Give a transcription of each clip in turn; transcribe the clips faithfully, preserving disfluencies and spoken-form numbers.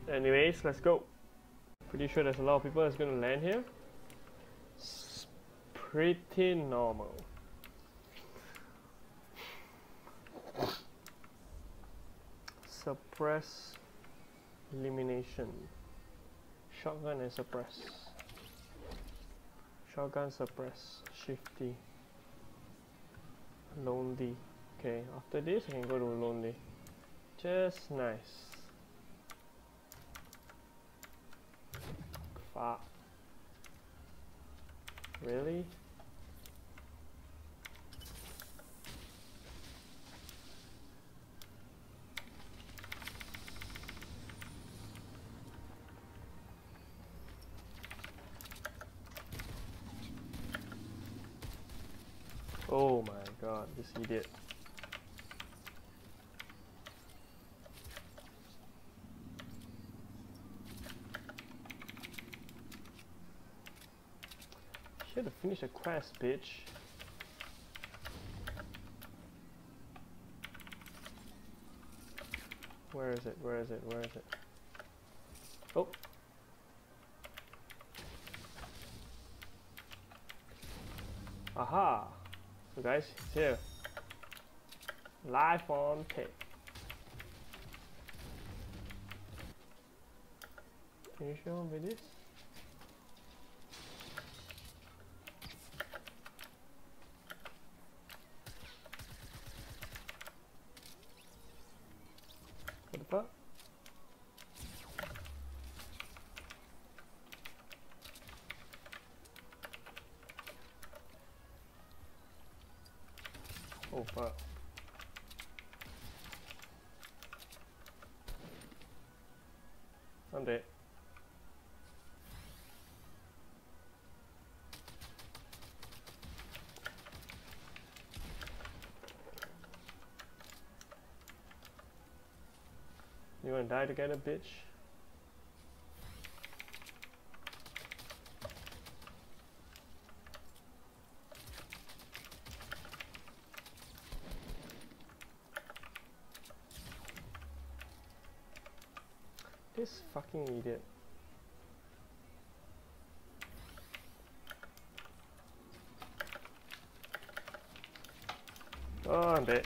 Anyways, let's go. Pretty sure there's a lot of people that's gonna land here. It's pretty normal. Suppress, elimination, shotgun and suppress, shotgun suppress, shifty, lonely. Okay, after this I can go to lonely. Just nice. Fuck. Really? Oh my god, this idiot. Should have finished the quest, bitch. Where is it? Where is it? Where is it? Oh. Aha! So guys, it's here. Live on tape. Can you show me this? What the fuck? Oh fuck. I'm dead. You wanna die together, bitch? This fucking idiot. Oh, I'm dead.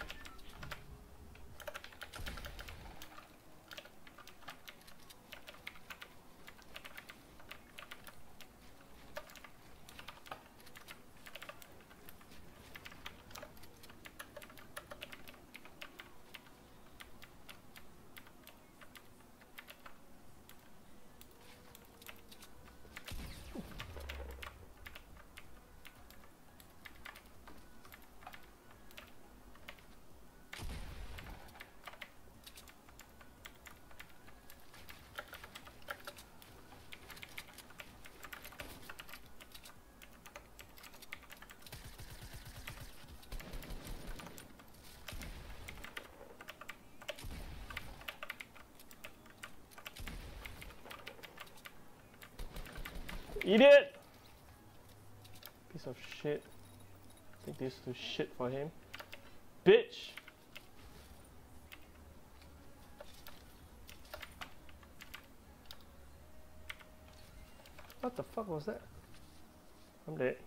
Idiot! Piece of shit. Take this to shit for him. Bitch! What the fuck was that? I'm dead.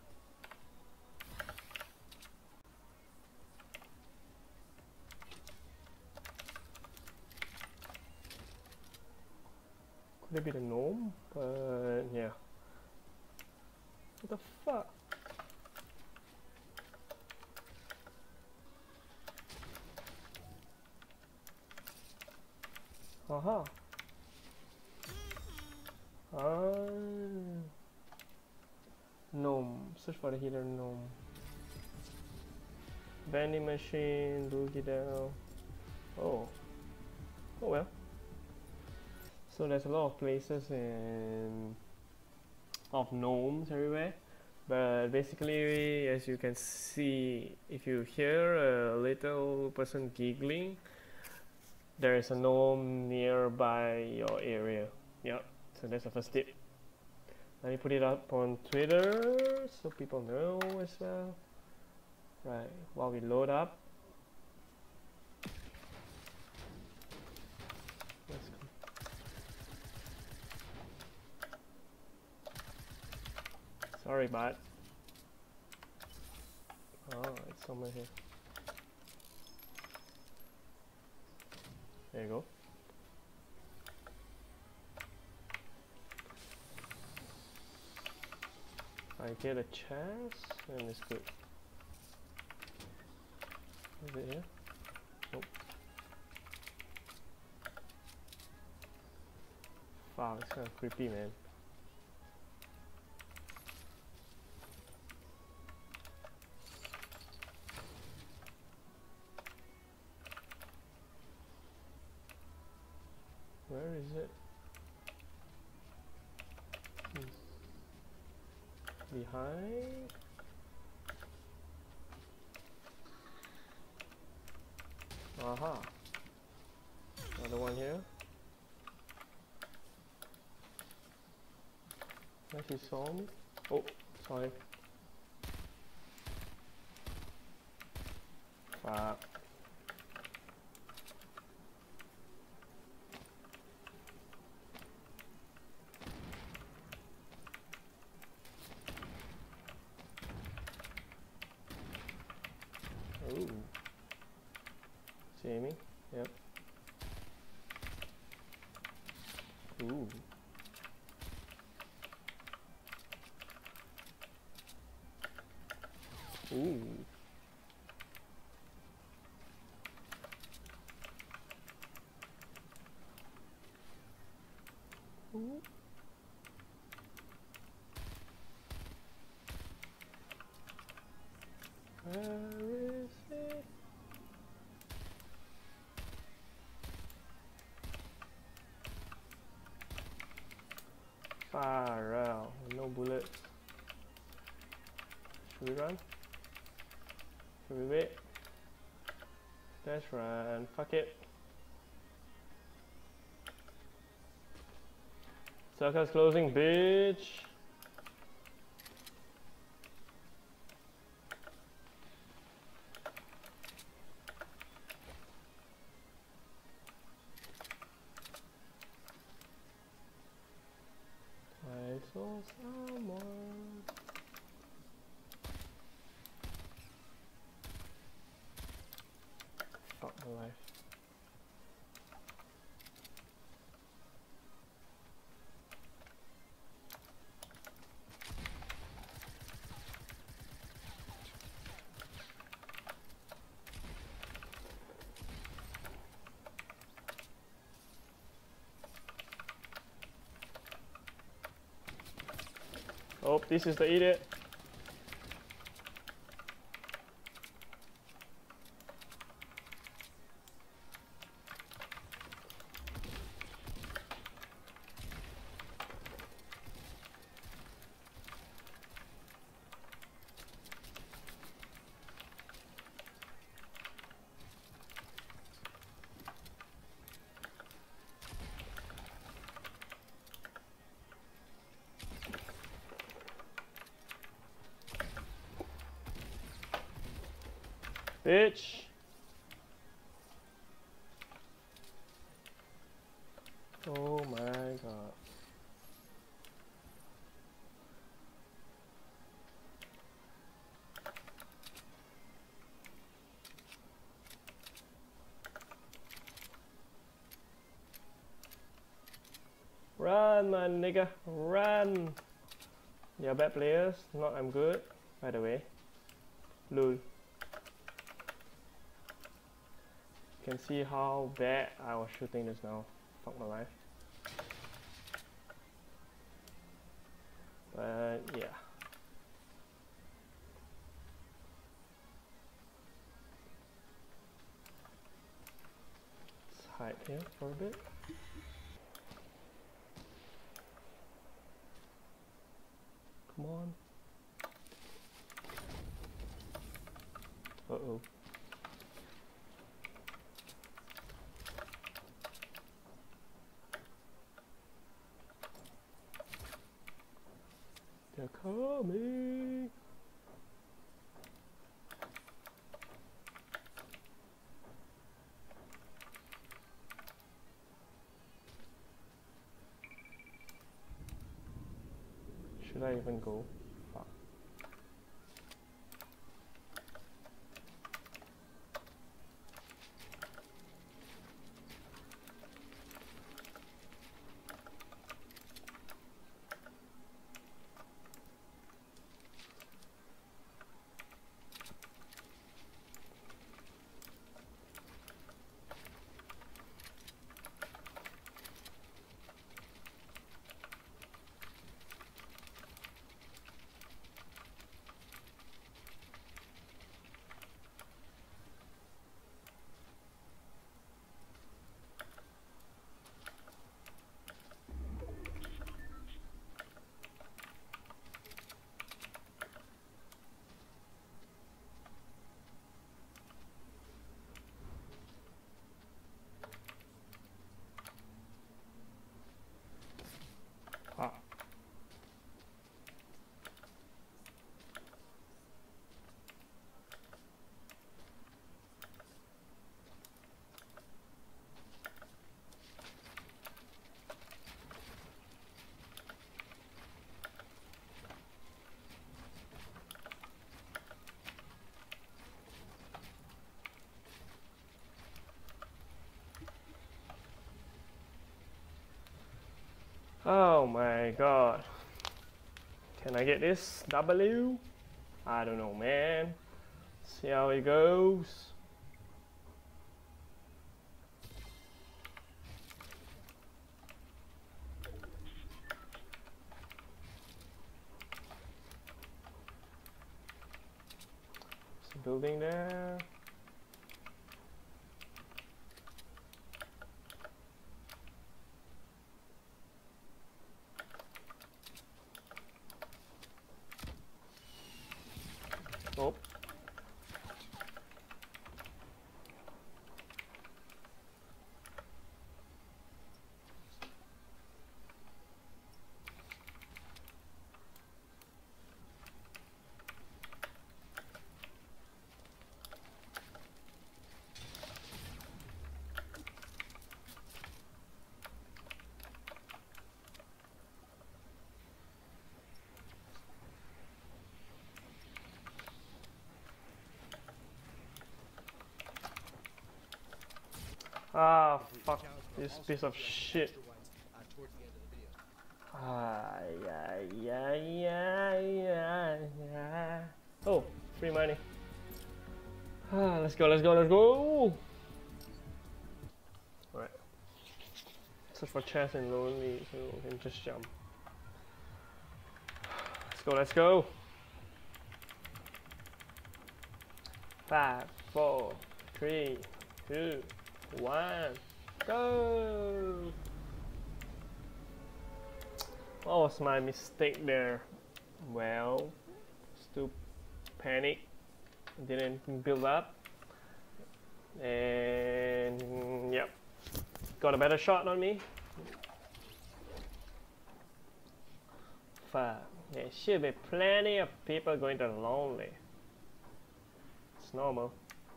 Could it be the gnome? But yeah. What the fuck? Aha. Ah. Gnome. Search for the hidden gnome. Vending machine, loogie down. Oh. Oh well. So there's a lot of places in of gnomes everywhere, but basically, as you can see, if you hear a little person giggling, there is a gnome nearby your area. Yep, so that's the first tip. Let me put it up on Twitter so people know as well. Right, while we load up. Let's Sorry, bud. Oh, it's somewhere here. There you go. I get a chest, and it's good. Is it here? Nope. Wow, it's kind of creepy, man. Where is it? Hmm. Behind? Aha. Another one here. Yes, he saw me. Oh, sorry. Fuck. Ooh. See me? Yep. Ooh. Ooh. Ooh. Where is it? Far out. No bullets. Should we run? Should we wait? Let's run. Fuck it. Circle's closing, bitch. I saw someone. Fuck my life. Oh, this is the idiot. Bitch. Oh my god. Run, my nigga, run. You're bad players, not I'm good, by the way. Lol. You can see how bad I was shooting this now. Fuck my life. But yeah. Let's hide here for a bit. Come on. Uh-oh. They're coming. Should I even go? Fuck. Oh my god. Can I get this W? I don't know, man. See how it goes. There's a building there. Oh. Ah, fuck this piece of shit. Ah, yeah, yeah, yeah, yeah, yeah. Oh, free money. Ah, let's go, let's go, let's go! Alright. Search for chest and lonely so we can just jump. Let's go, let's go! Five, four, three, two, one, go! What was my mistake there? Well, still panic, didn't build up, and yep, got a better shot on me. Fuck, there should be plenty of people going to lonely. It's normal.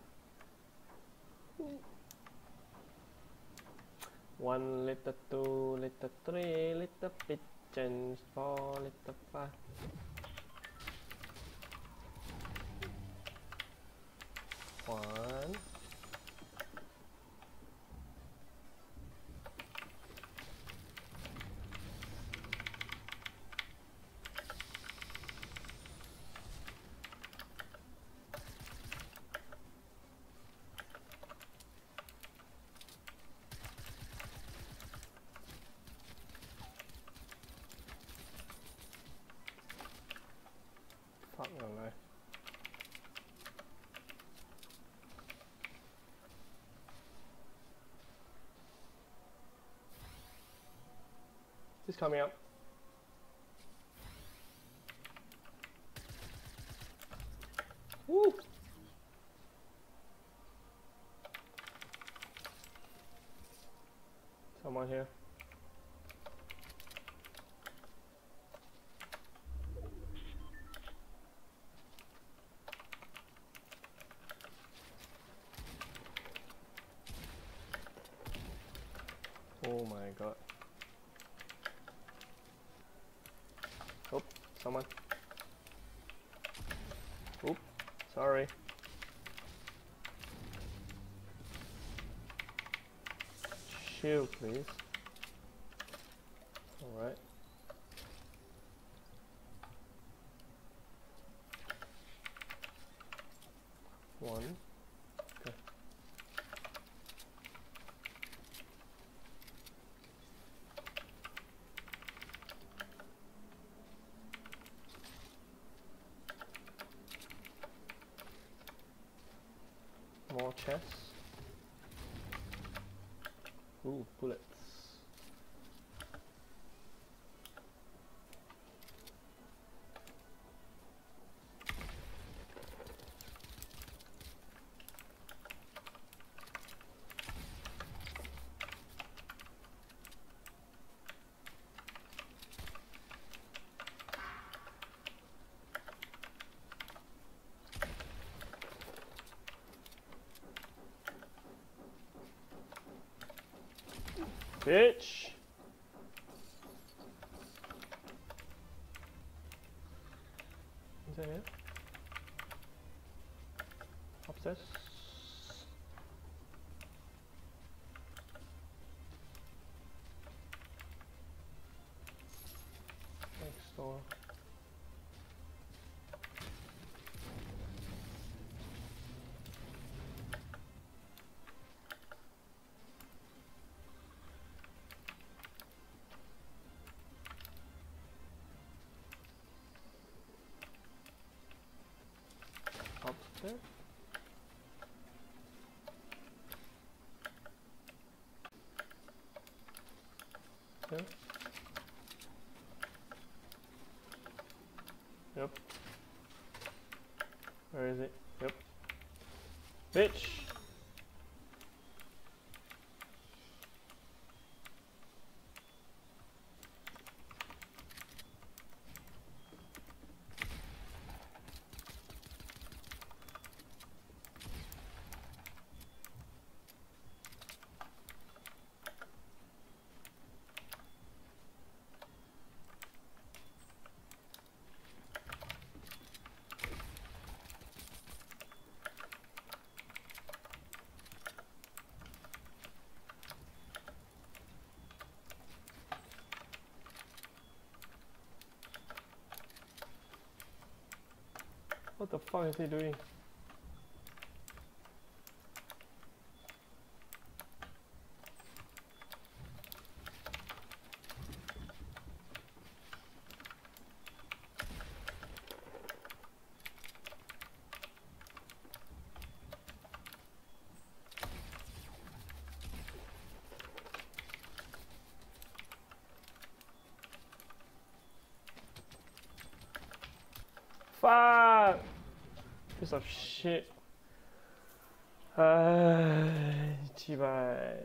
One little, two little, three little pigeons, four little, five. One. Fuck no, no. Just coming up. Woo! Someone here. Oh my god. Oh, someone. Oop, sorry. Shield, please. Alright. One. Okay. More chests. Ooh, bullets. Bitch! Is that it? Upstairs? or upstairs. Yeah. Yep. Where is it? Yep. Bitch! What the fuck is he doing? Fuck! Piece of shit. Uh, Chibai.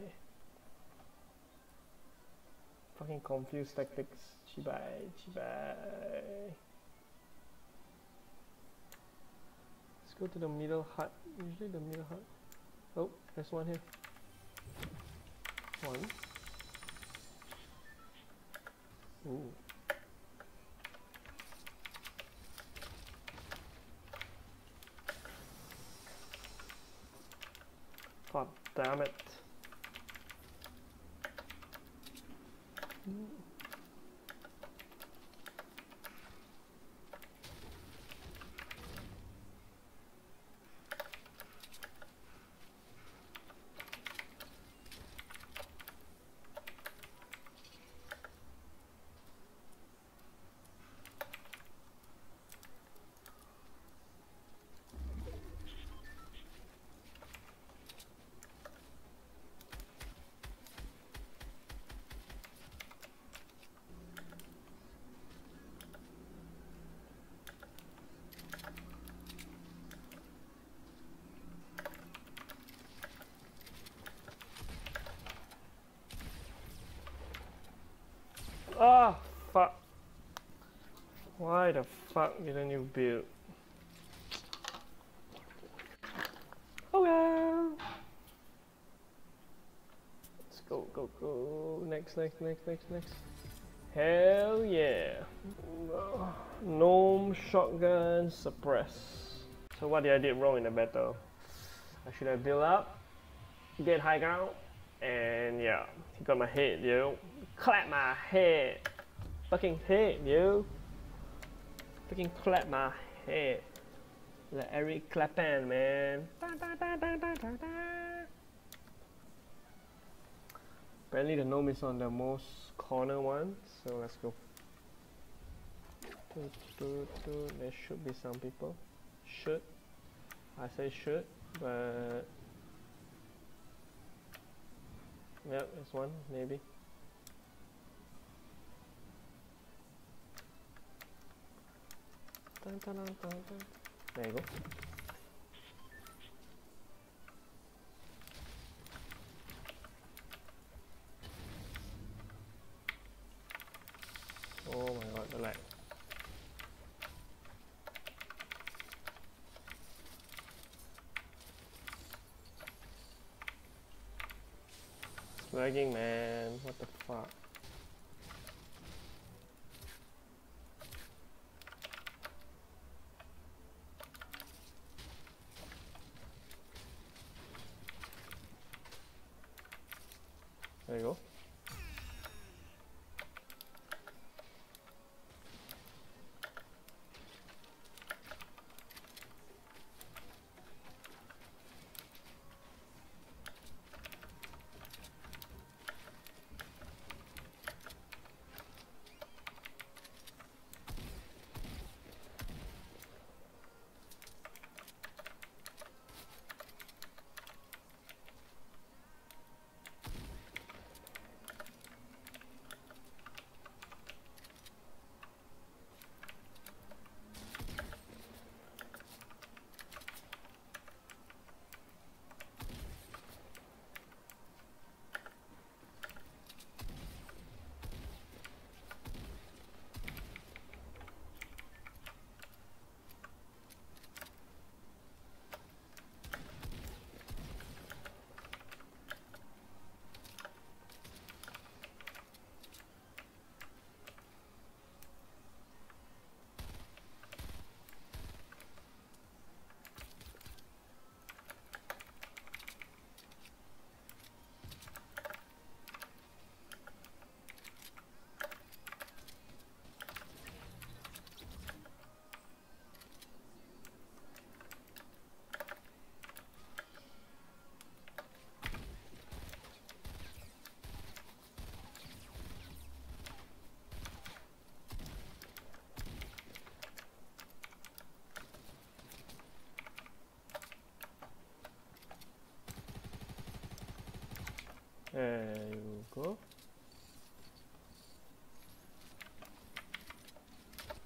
Fucking confused tactics. Chibai, Chibai. Let's go to the middle hut. Usually the middle hut. Oh, there's one here. One. Ooh. God damn it. Ah, fuck. Why the fuck didn't you build? Oh well. Let's go, go, go. Next, next, next, next, next. Hell yeah. Gnome shotgun suppress. So what did I did wrong in the battle? I should have built up, get high ground, and yeah, he got my head, yo. Clap my head. Fucking head, yo. Fucking clap my head. Like Eric Clapton, man. Apparently the gnome is on the most corner one, so let's go. There should be some people. Should. I say should, but yep, there's one, maybe. Dun, dun, dun, dun, dun. There you go. Oh my god, the lag. It's lagging, man. What the fuck? There you go.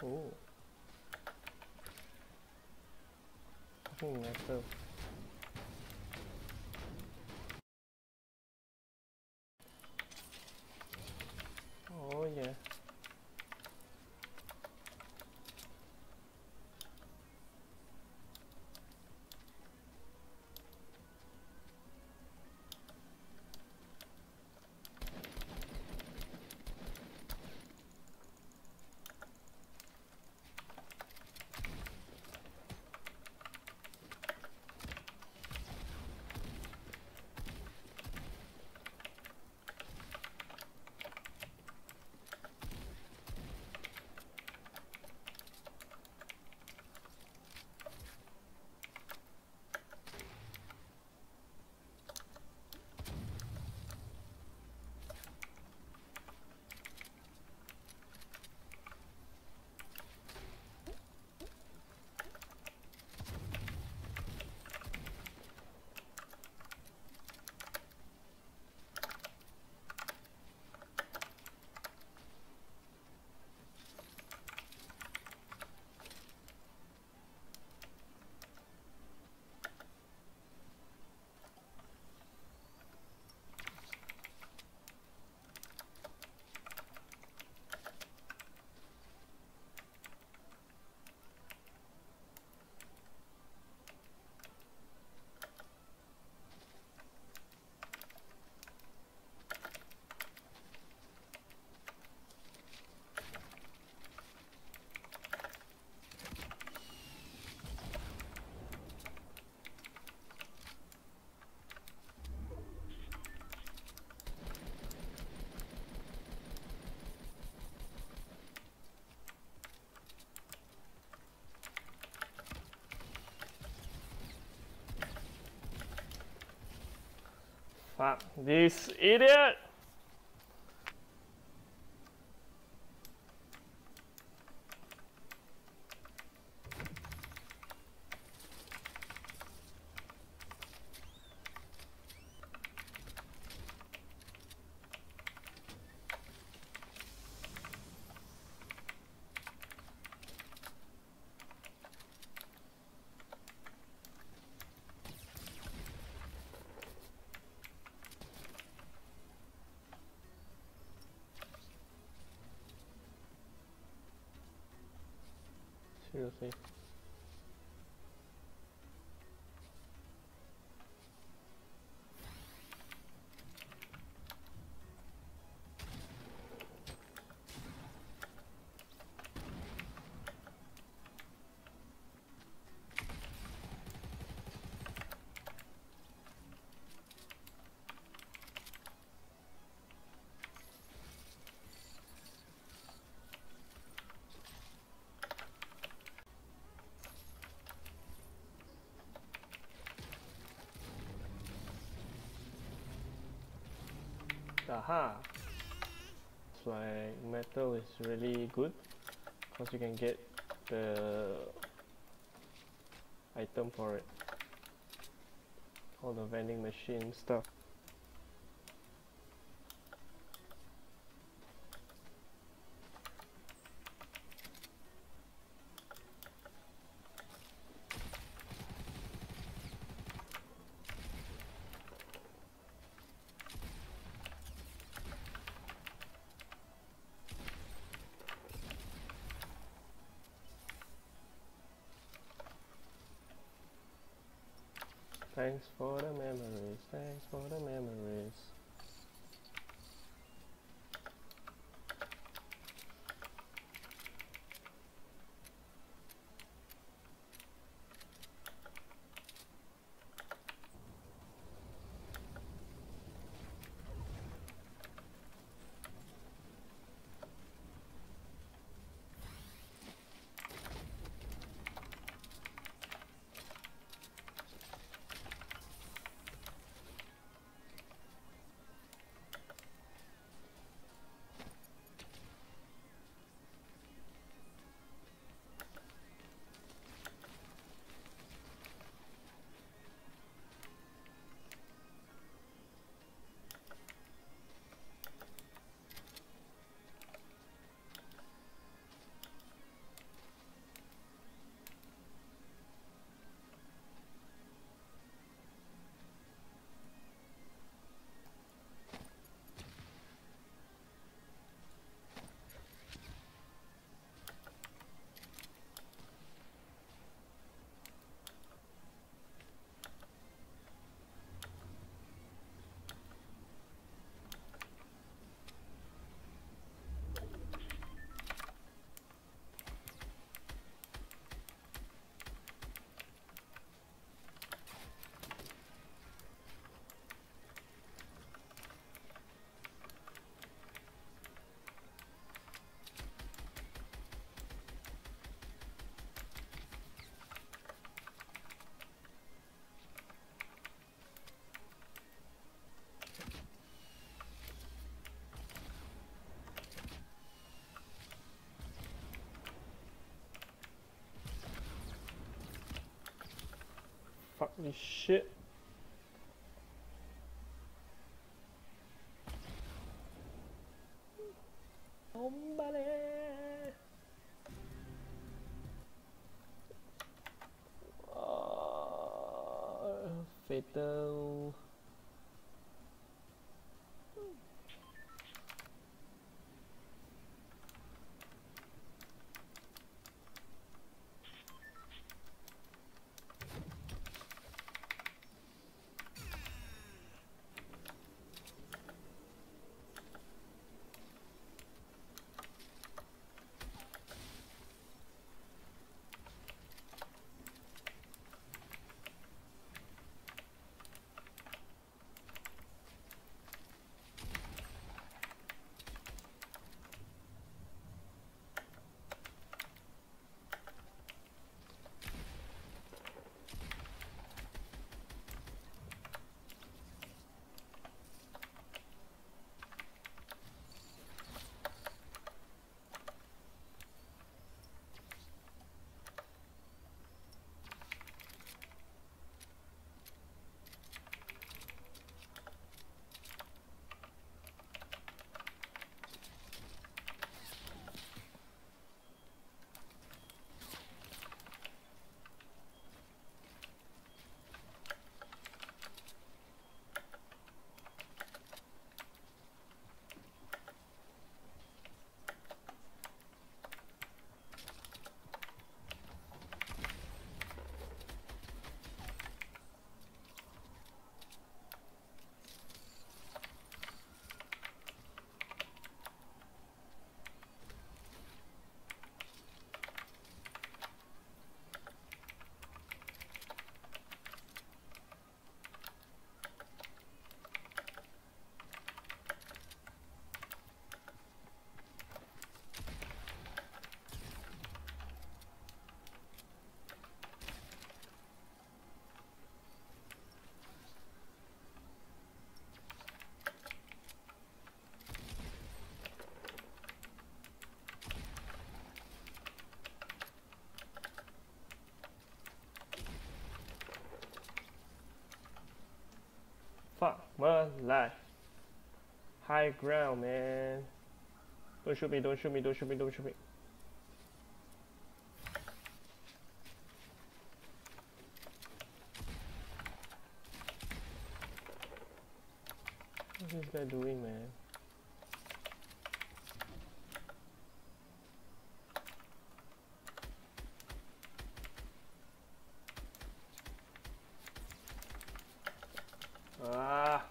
Oh, fucking metal. Oh yeah. Fuck this idiot! Seriously. Aha! It's like metal is really good because you can get the item for it. All the vending machine stuff. Thanks for the memories, thanks for the memories. Holy shit. Hombre. Uh, fatal. Fuck, well, lie. High ground, man. Don't shoot me, don't shoot me, don't shoot me, don't shoot me. What's this guy doing, man? Ah.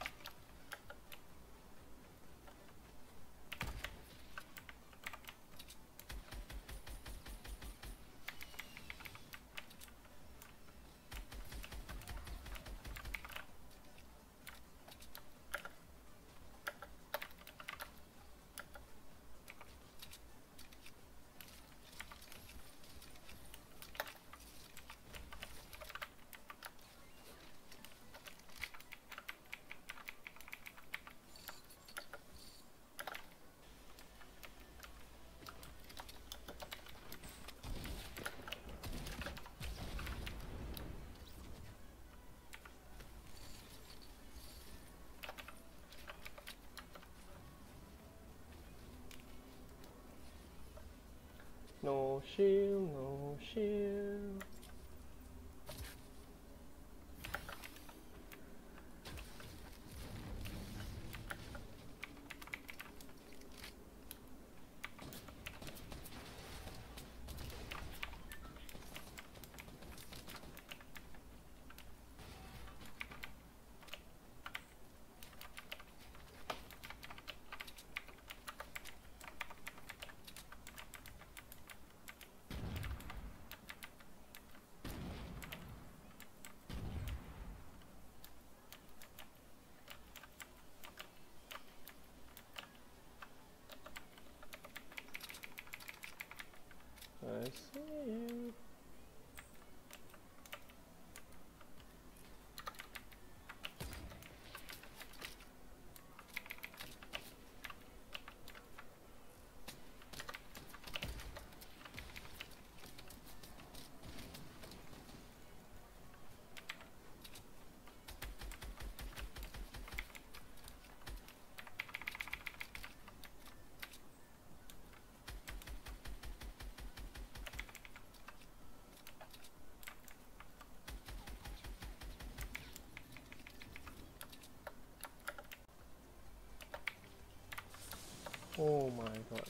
No shield, no shield. I see you. Oh my god.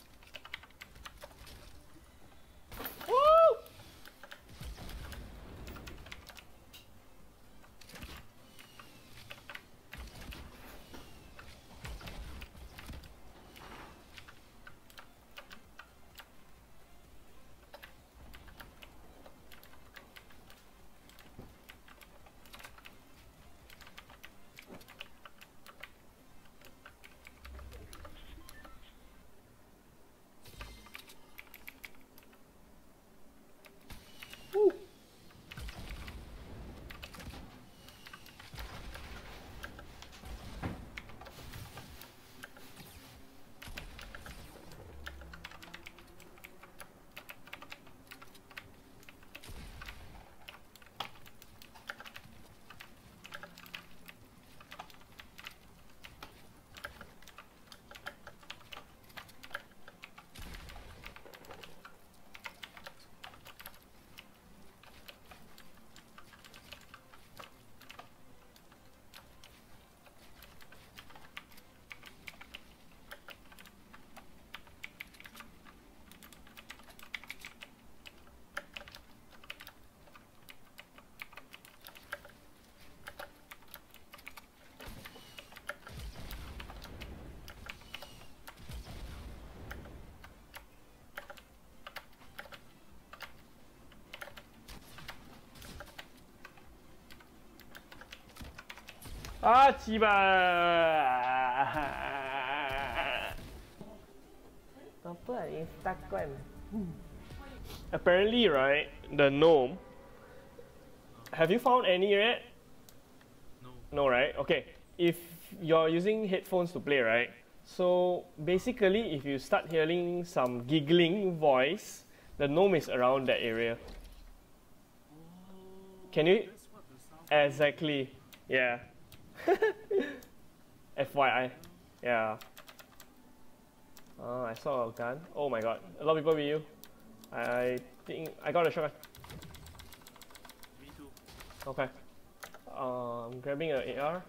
Ah, chiba! Apa Instagram? Apparently, right, the gnome. Have you found any yet? No. No, right? Okay. If you're using headphones to play, right? So basically, if you start hearing some giggling voice, the gnome is around that area. Oh, Can you? that's what the sound Exactly. Yeah. F Y I. Yeah. Oh, I saw a gun. Oh my god. A lot of people with you. I think I got a shotgun. Me too. Okay. Uh, I'm grabbing a AR.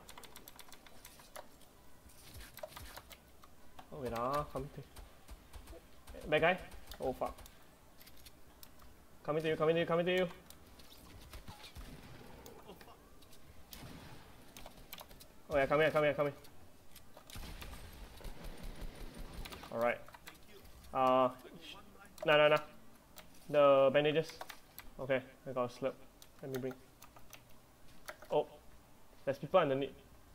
Oh wait ah, coming to bad guy. Oh fuck. Coming to you, coming to you, coming to you. Oh fuck. Oh yeah, come here, come here, come here. Alright. Thank you. Uh, One life. no, no, no. The bandages. Okay, I got a slurp. Let me bring. Oh, there's people underneath.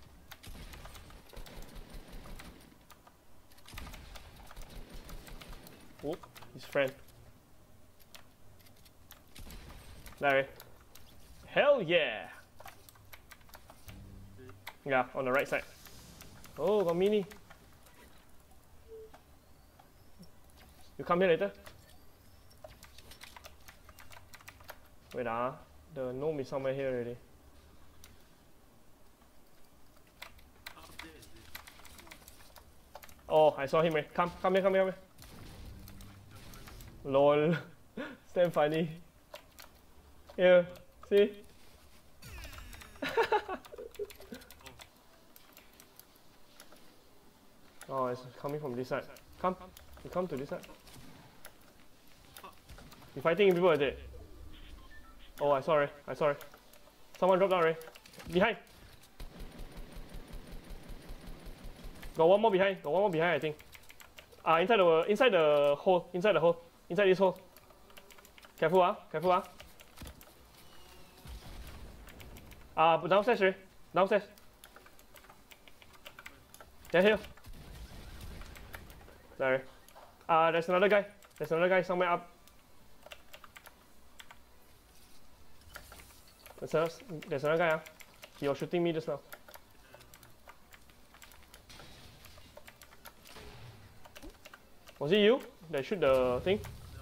Oh, his friend. Larry. Hell yeah! Yeah, on the right side. Oh, got mini. You come here later. Wait ah, the gnome is somewhere here already. Up there is it? Oh, I saw him. Right. Come, come here, come here, come here. Lol. It's damn funny. Here, see? Oh, it's coming from this side. Come, you come to this side. You fighting people, is it? Oh, I saw it. I saw it. Someone dropped down, right? Behind. Got one more behind. Got one more behind, I think. Ah, inside the inside the hole. Inside the hole. Inside this hole. Careful, ah. Careful, ah. Ah, but downstairs, right? Downstairs. They're here. There. Ah, there's another guy. There's another guy somewhere up. There's another, there's another guy. Ah. He was shooting me just now. Was it you that shoot the thing?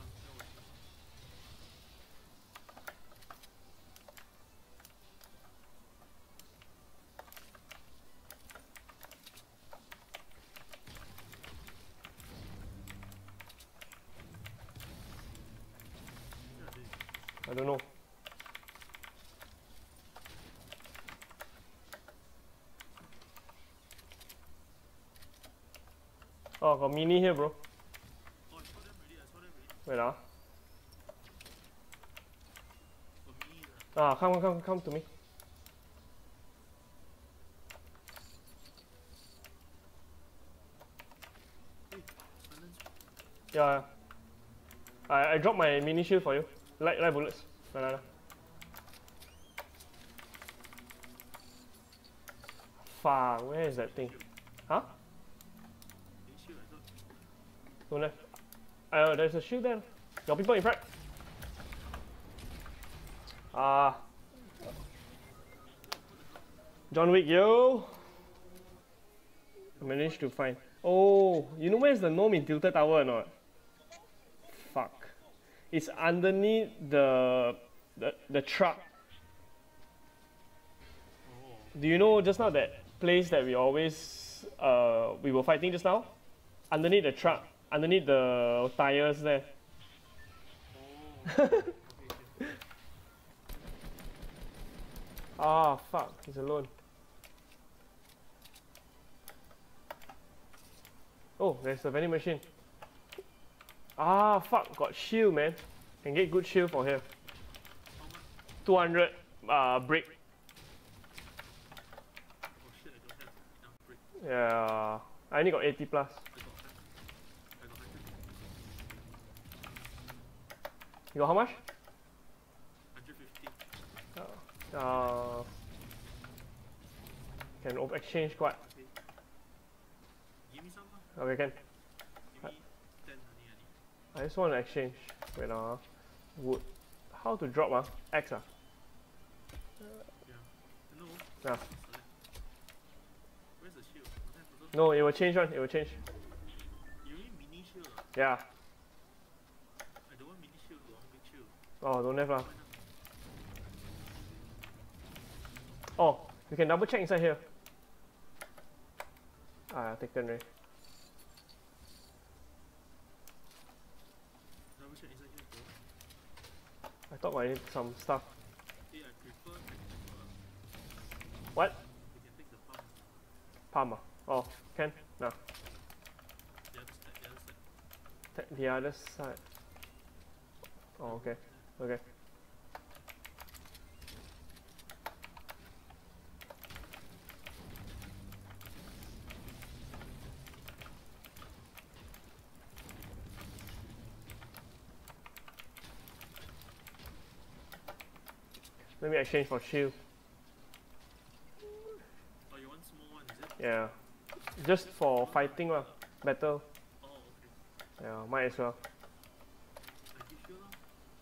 I don't know. Oh, got mini here, bro. Oh, I saw them already. I saw them already. Wait ah. For me, lah. Ah, come, come, come to me. Hey, silence. Yeah, yeah. I, I dropped my mini shield for you. Light, light bullets. No, no, no. Fuck, where is that thing? Huh? Hey, shield, I thought. Don't have. Uh, there's a shield there. Got people in front. Ah. John Wick, yo. I managed to find. Oh, you know where's the gnome in Tilted Tower or not? Fuck. It's underneath the the, the truck. Oh, Do you know just now that place that we always uh we were fighting just now? Underneath the truck, underneath the tires there. oh. Okay, okay. Ah, fuck, he's alone. Oh, there's the vending machine. Ah, fuck, got shield, man. Can get good shield for here. How much? two hundred uh, brick. Oh shit, I don't have enough brick. Yeah, I only got eighty plus. I got one hundred. I got one hundred. You got how much? one hundred fifty. Uh, can op- exchange quite. Okay. Give me some lah. Okay, can. Give me ten honey honey. I just want to exchange. Wait, uh, wood. How to drop, ah? X, ah? Yeah. No. Yeah. Select. Where's the shield? Don't have also. No, it will change one. It will change. You need mini shield ah? Yeah. I don't want mini shield, I want big shield. Oh, don't have lah. Why not? Oh, you can double check inside here. Ah, taken already. Double check inside here, bro. I thought I need some stuff. Hey, I prefer tactical lah. What? We can take the pump. Palm, ah? Oh, can? Nah. The other side, the other side. Ta- The other side. Oh, okay. Okay. Let me exchange for shield. Oh, you want small one, is it? Yeah. Just for fighting lah. Battle. Oh, okay. Yeah, might as well. I give you lah.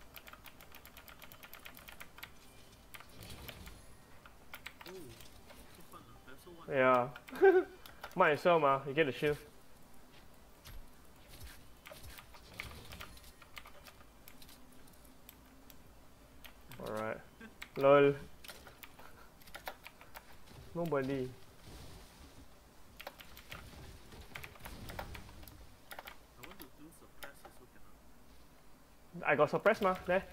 Oh, so fun ah. I also want. Yeah. Might as well, ma. You get the shield. Alright. Lol. Nobody. I want to do suppress also cannot. I got suppress, ma. There.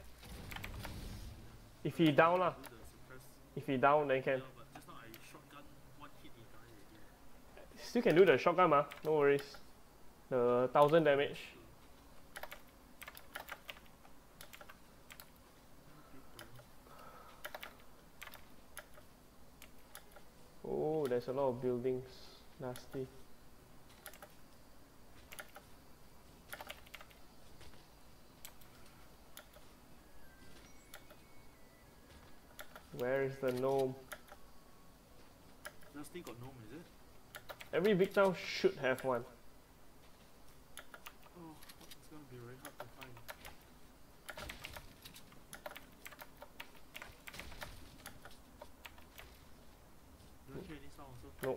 If he down lah. Do the suppress. If he down, then can. Yeah, but just now I shotgun one hit he die already. Still can do the shotgun, ma. No worries. The thousand damage. Oh, there's a lot of buildings. Nasty. Where is the gnome? Just think got gnome, is it? Every big town should have one. Oh, it's gonna be very hard to find. You don't hear any sound also? No.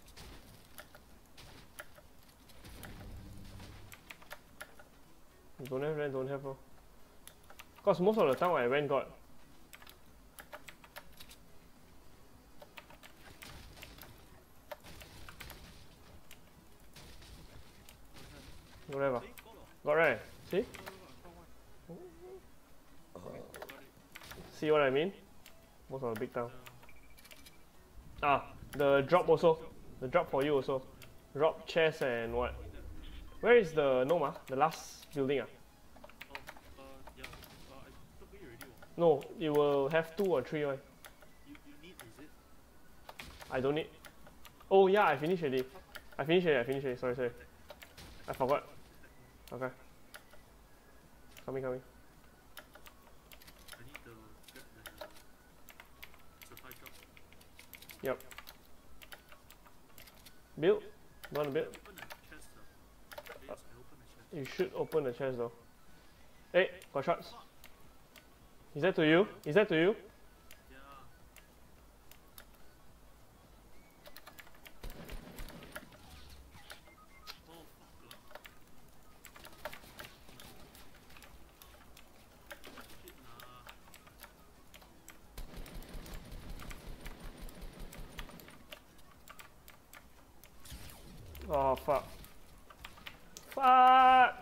You don't have, then don't have. Oh. Cause most of the time I went got. Don't have. Ah. Hey, got ah. Got right? See? Got, got, got, got one. Okay, got it. See what I mean? Most of the big town. Uh, Ah, the drop also. The drop for you also. Drop chest and what? Where is the gnome? Ah? The last building? Ah? Oh, uh, yeah. Uh, I took it already. Oh. No, you will have two or three. Right? You, you need, is it? I don't need. Oh yeah, I finished already. I finished already. I finished already. Sorry, sorry. I forgot. Okay. Coming, coming. I need to get the supply shop. Yep. Build. You want to build? Open the chest. Uh. Yes, I open the chest. You should open the chest though. Hey, got shots. Is that to you? Is that to you? Yeah. Oh, fuck. Shit, nah. Oh fuck. Fuck!